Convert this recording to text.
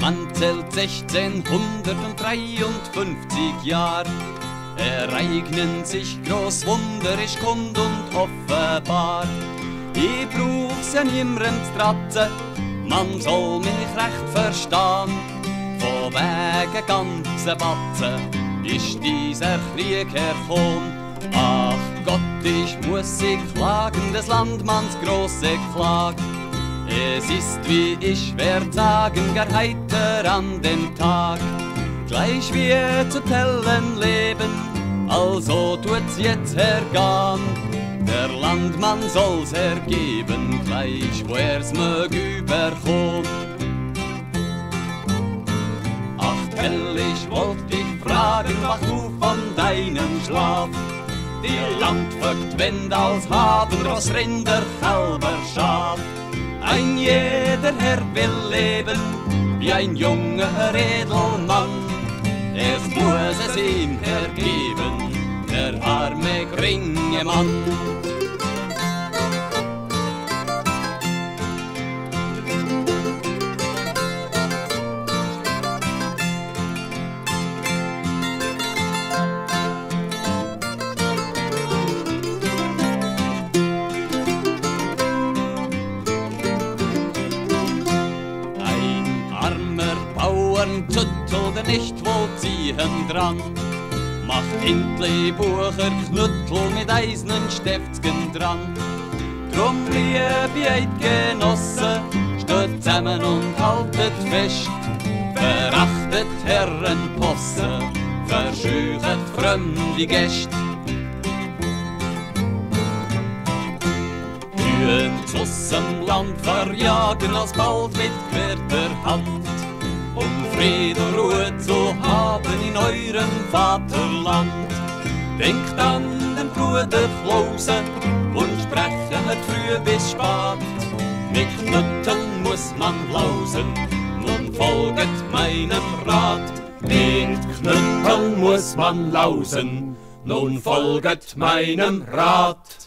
Man zählt 1653 Jahr. Ereignen sich großwunderisch kund und offenbar. Ich brauch's ja niemandem zu raten, man soll mich recht verstehen. Von wegen ganzen Batzen ist dieser Krieg herkommen. Ach Gott, ich muss sie klagen, des Landmanns große Klag. Es ist, wie ich werd sagen, gar heiter an den Tag. Gleich wie zu tellen leben, also tut's jetzt hergehen. Der Landmann soll's ergeben, gleich wo er's mög überkommen. Ach Tell, ich wollt dich fragen, wach du von deinem Schlaf. Die Landvogt wendet als haben Ross, Rinder, Kälber, Schaf. Ein jeder Herr will leben wie ein junger Edelmann. Es muss es ihm ergeben, der arme geringe Mann. Tüttel nicht wohl ziehen dran, macht Hintli Bucher Knüttel mit eisnen Stiftsken dran. Drum liebe Eidgenossen, steht zusammen und haltet fest, verachtet Herrenpossen, verscheuchet fremde Gäste. Kühen zussem Land verjagen alsbald mit querter Hand, Fried und Ruhe zu haben in eurem Vaterland. Denkt an den Bruder Klose und sprechen früh bis spät. Mit Knütteln muss man lausen, nun folget meinem Rat. Mit Knütteln muss man lausen, nun folget meinem Rat.